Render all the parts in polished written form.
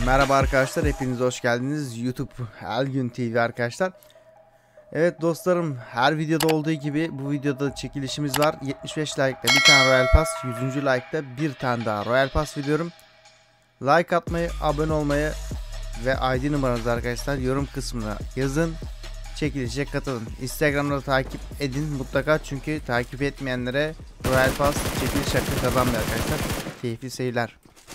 Merhaba arkadaşlar, hepiniz hoş geldiniz YouTube Elgün TV arkadaşlar. Evet dostlarım, her videoda olduğu gibi bu videoda çekilişimiz var. 75 like'da bir tane Royal Pass, 100. like'da bir tane daha Royal Pass veriyorum. Like atmayı, abone olmayı ve ID numaranızı arkadaşlar yorum kısmına yazın. Çekilişe katılın. Instagram'da da takip edin mutlaka, çünkü takip etmeyenlere Royal Pass çekiliş hakkı kazanmıyor arkadaşlar. Keyifli seyirler.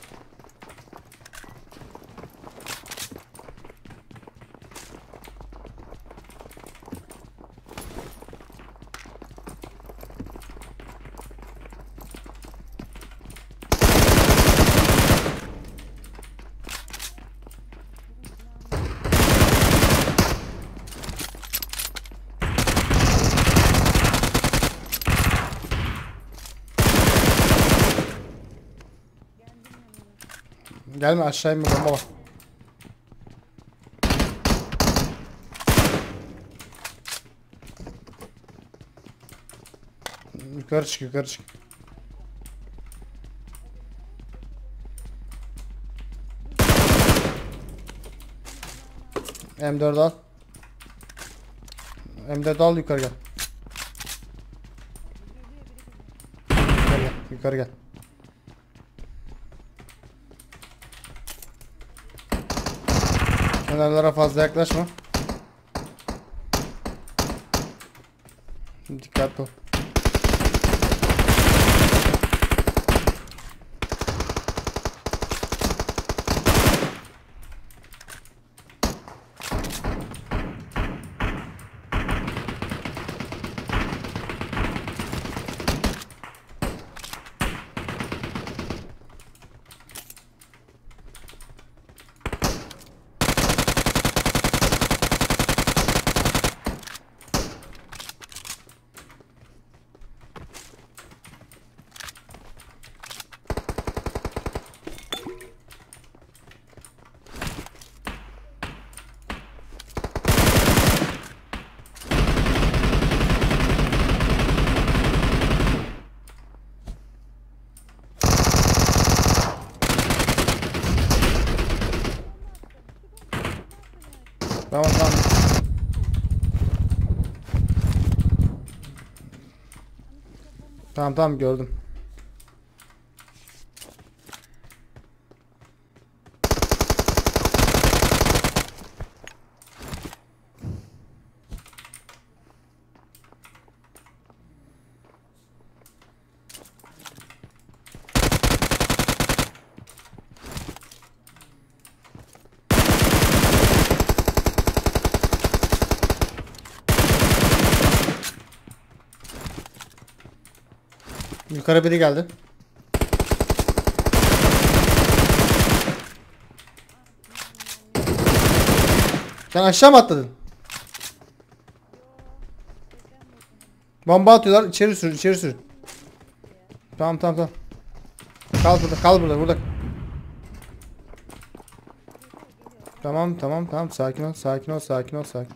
Gelme aşağı inme, bomba var. Yukarı çık, yukarı çık. M4 al. M4 al, yukarı gel. Yukarı gel, yukarı gel. Kenarlara fazla yaklaşma. Dikkatli ol. Tamam tamam. Tamam tamam, gördüm. Yukarı biri geldi. Sen aşağı mı atladın? Bomba atıyorlar. İçeri sür, içeri sür. Tamam tamam tamam. Kal burada, kal burada, burada. Tamam tamam tamam, sakin ol, sakin ol, sakin ol, sakin.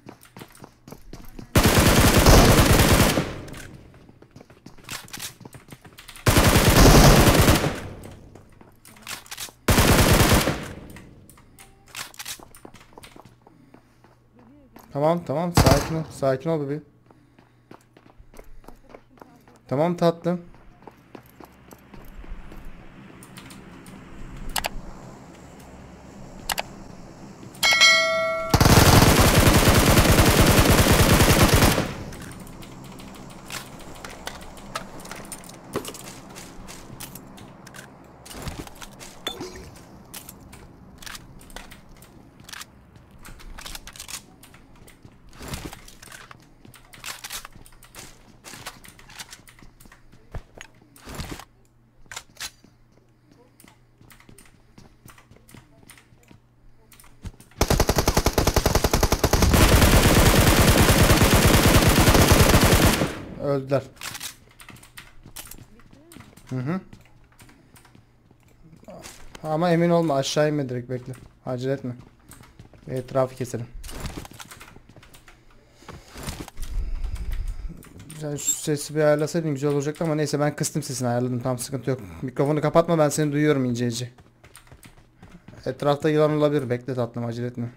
Tamam tamam, sakin ol, sakin ol bebeğim. Tamam tatlım. Öldüler. Hı hı. Ama emin olma, aşağı inme, direkt bekle. Acele etme. Etrafı keselim. Sen şu sesi bir ayarlasaydın güzel olacaktı ama neyse, ben kıstım sesini ayarladım, tam sıkıntı yok. Mikrofonu kapatma, ben seni duyuyorum ince ince. Etrafta yılan olabilir. Bekle tatlım, acele etme.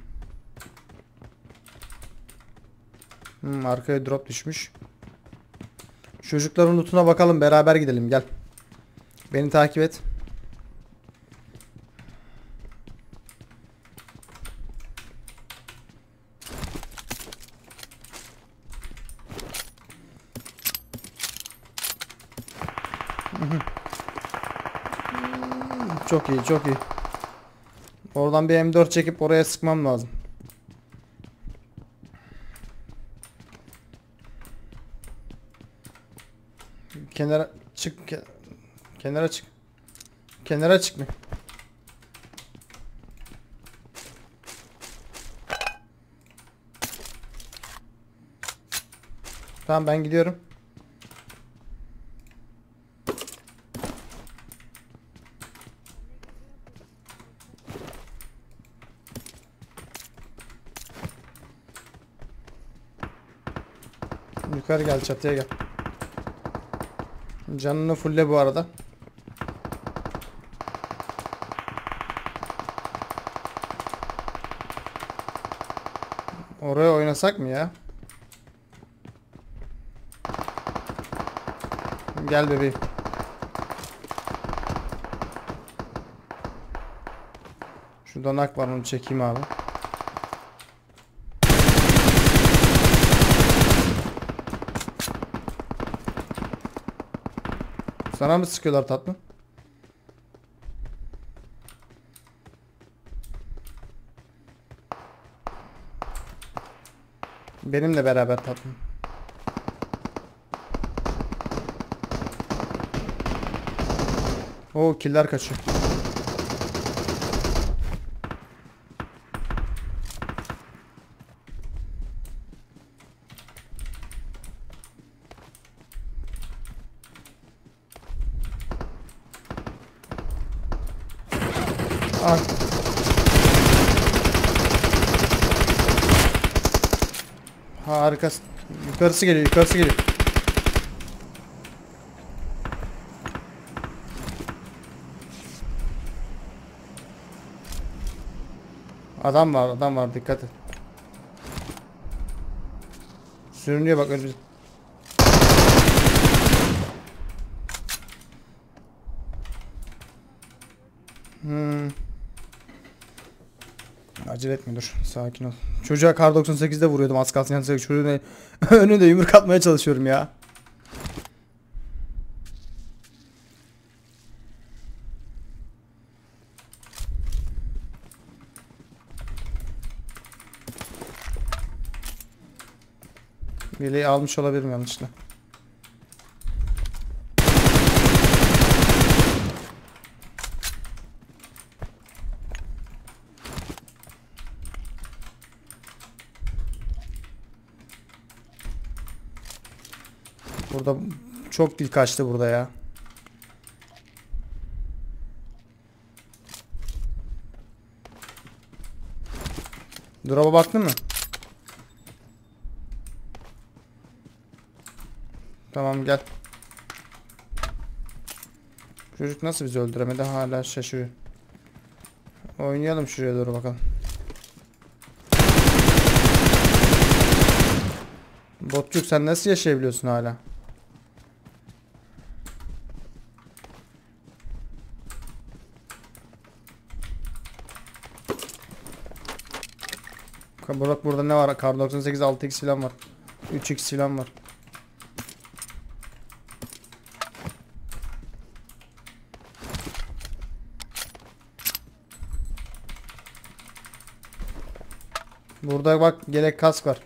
Arkaya drop düşmüş. Çocukların lootuna bakalım, beraber gidelim, gel. Beni takip et. Çok iyi, çok iyi. Oradan bir M4 çekip oraya sıkmam lazım. Kenara çık. Kenara çık. Kenara çık mı? Tamam, ben gidiyorum. Yukarı gel, çatıya gel. Canını fulle bu arada. Oraya oynasak mı ya? Gel bebeğim. Şu donak var, onu çekeyim abi. Sana mı sıkıyorlar tatlım? Benimle beraber tatlım. Oo, killer kaçıyor. Ah. Harikasın. Yukarısı geliyor, yukarısı geliyor. Adam var, adam var, dikkat et. Sürünüyor bak önümüzde. Acele etme, dur, sakin ol. Çocuğa kar 98'de vuruyordum az kalsın, yani çocuğun önünde yumruk atmaya çalışıyorum ya. Yeleği almış olabilirim yanlışlıkla. Burada çok dil kaçtı burada ya. Drop'a baktın mı? Tamam, gel. Çocuk nasıl bizi öldüremedi, hala şaşırıyor. Oynayalım şuraya doğru bakalım. Botçuk, sen nasıl yaşayabiliyorsun hala? Burak, burada ne var? Kar 98 6x falan var. 3x falan var. Burada bak, yelek kask var.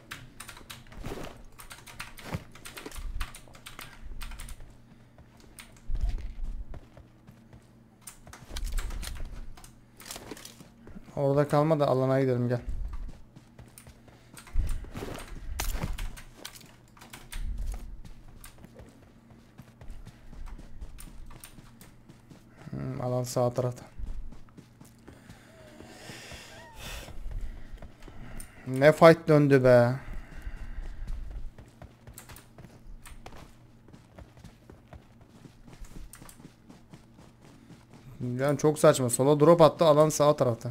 Orada kalma da alana gidelim, gel. Alan sağ tarafta. Ne fight döndü be. Yani çok saçma. Sola drop attı. Alan sağ tarafta.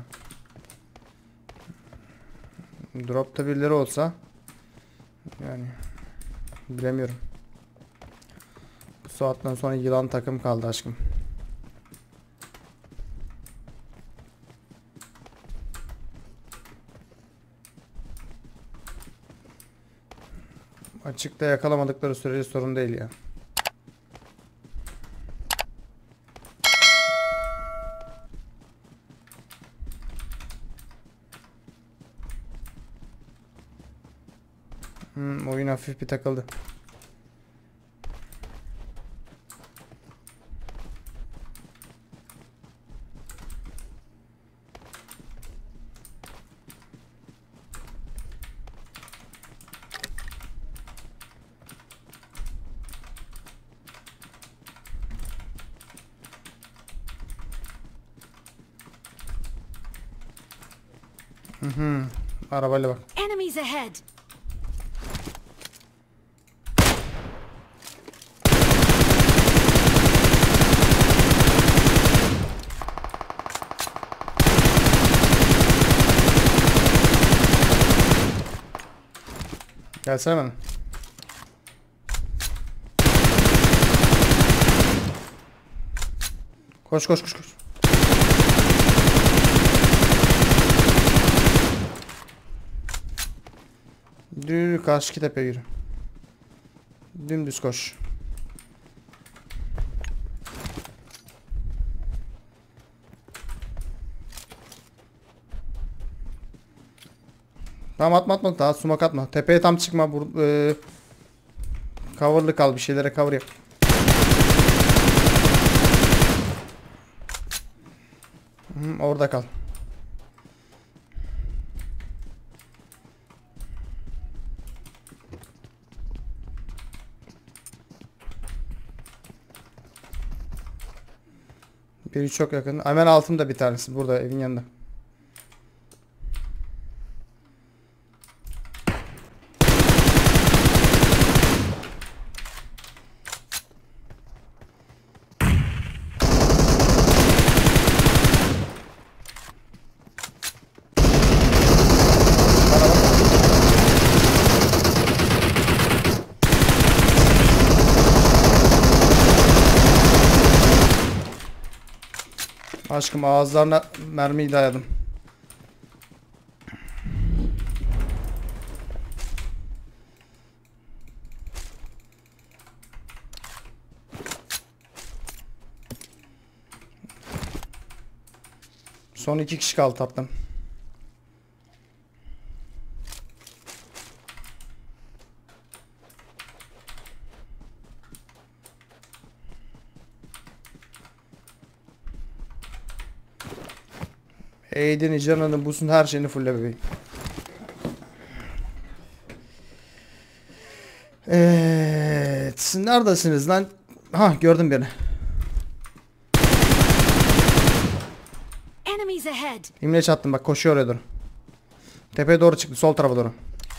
Dropta birileri olsa yani bilemiyorum. Bu saatten sonra yılan takım kaldı aşkım. Açıkta yakalamadıkları sürece sorun değil ya. Oyun hafif bir takıldı. Arabayla bak. Enemies ahead. Gelsene bana. Koş koş koş koş. Yürü karşıki tepeye yürü. Dümdüz koş. Tamam atma daha sumak atma. Tepeye tam çıkma. Coverlı kal, bir şeylere cover yap. Orada kal. Biri çok yakın. Hemen altımda bir tanesi. Burada evin yanında. Aşkım ağızlarına mermiyi dayadım. Son 2 kişi kaldı tatlım. Eğdini, canını, busun, her şeyini fulle bebeğim. Evet. Siz neredesiniz lan? Ha, gördüm beni. Enemies ahead. İmleç attım bak, koşuyor oraya doğru. Tepeye doğru çıktı, sol tarafa doğru.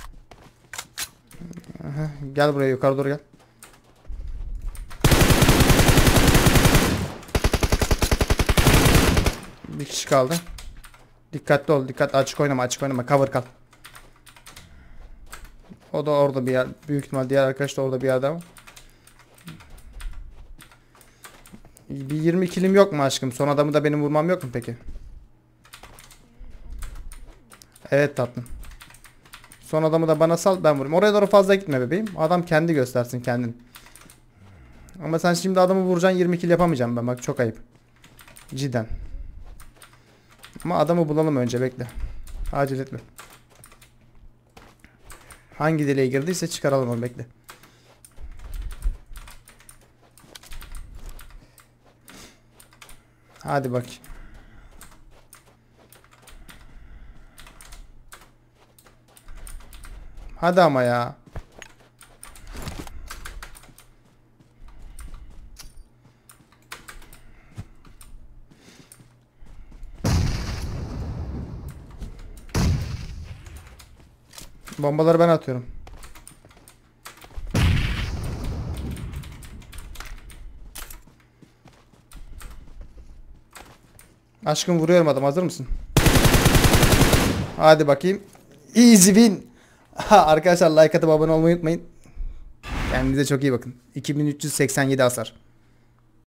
Aha, gel buraya, yukarı doğru gel. Bir kişi kaldı. Dikkatli ol, dikkatli, açık oynama, cover kal. O da orada bir yer, büyük ihtimal diğer arkadaş da orada bir yerde ama. Bir 20 kilim yok mu aşkım? Son adamı da benim vurmam yok mu peki? Evet tatlım. Son adamı da bana sal, ben vurayım. Oraya doğru fazla gitme bebeğim. Adam kendi göstersin kendini. Ama sen şimdi adamı vuracaksın, 20 kill yapamayacağım ben, bak çok ayıp. Cidden. Ama adamı bulalım önce, bekle. Acele etme. Hangi deliğe girdiyse çıkaralım onu, bekle. Hadi bak. Hadi ama ya. Bombaları ben atıyorum. Aşkım vuruyorum adam, hazır mısın? Hadi bakayım. Easy win. Arkadaşlar like atıp abone olmayı unutmayın. Kendinize çok iyi bakın. 2387 hasar.